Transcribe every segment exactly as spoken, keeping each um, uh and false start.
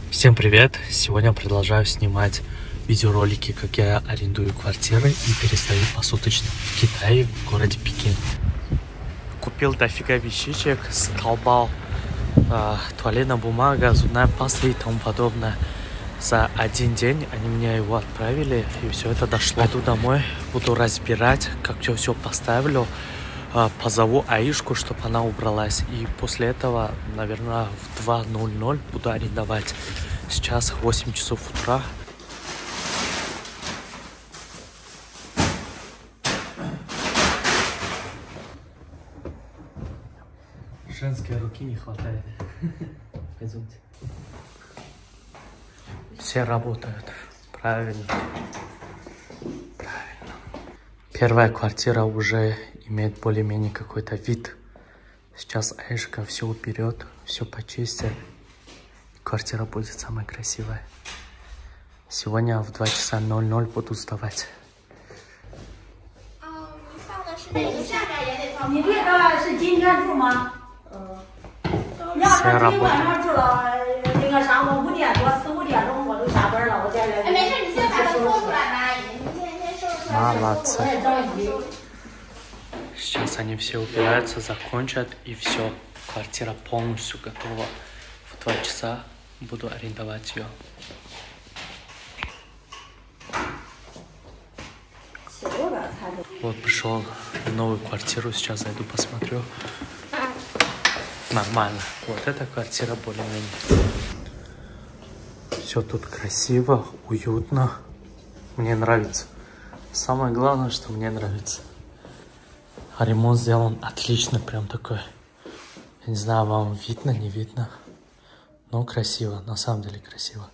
Всем привет! Сегодня продолжаю снимать видеоролики, как я арендую квартиры и перестаю посуточно в Китае, в городе Пекин. Купил дофига вещичек, столбал, э, туалетная бумага, зубная паста и тому подобное. За один день они мне его отправили, и все это дошло. Пойду домой, буду разбирать, как все все поставлю. Позову Аишку, чтобы она убралась. И после этого, наверное, в два ноль ноль буду арендовать. Сейчас восемь часов утра. Женской руки не хватает. Пойдемте. Все работают. Правильно. Правильно. Первая квартира уже имеет более-менее какой-то вид. Сейчас Аишка все уберет, все почистит. Квартира будет самая красивая. Сегодня в два часа ноль ноль буду сдавать. Все работают. Молодцы. Сейчас они все убираются, закончат, и все. Квартира полностью готова. В два часа буду арендовать ее. Вот пришел в новую квартиру, сейчас зайду посмотрю. Нормально. Вот эта квартира более-менее. Все тут красиво, уютно. Мне нравится. Самое главное, что мне нравится. А ремонт сделан отлично, прям такой. Я не знаю, вам видно, не видно. Но красиво, на самом деле красиво.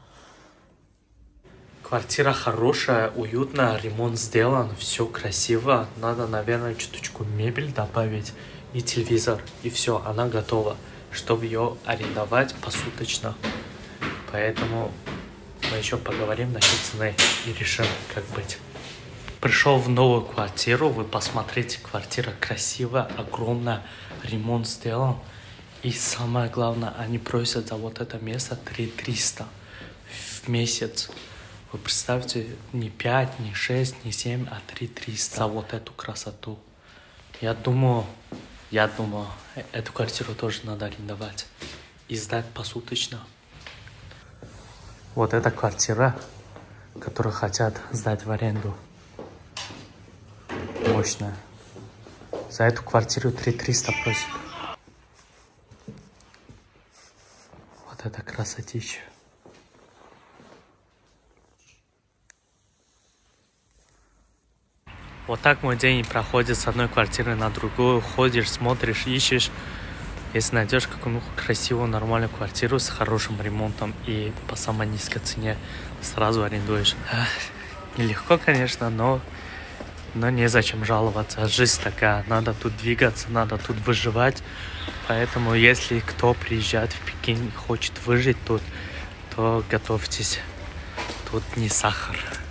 Квартира хорошая, уютная, ремонт сделан, все красиво. Надо, наверное, чуточку мебель добавить и телевизор. И все, она готова, чтобы ее арендовать посуточно. Поэтому мы еще поговорим насчет цены и решим, как быть. Пришел в новую квартиру, вы посмотрите, квартира красивая, огромная, ремонт сделан. И самое главное, они просят за вот это место три триста в месяц. Вы представьте, не пять, не шесть, не семь, а три триста за вот эту красоту. Я думаю, я думаю, эту квартиру тоже надо арендовать и сдать посуточно. Вот эта квартира, которую хотят сдать в аренду. Мощная. За эту квартиру три триста просят. Вот это красотища. Вот так мой день проходит с одной квартиры на другую. Ходишь, смотришь, ищешь. Если найдешь какую-нибудь красивую, нормальную квартиру с хорошим ремонтом и по самой низкой цене, сразу арендуешь. Нелегко, конечно, но... Но незачем жаловаться, жизнь такая, надо тут двигаться, надо тут выживать. Поэтому, если кто приезжает в Пекин и хочет выжить тут, то готовьтесь, тут не сахар.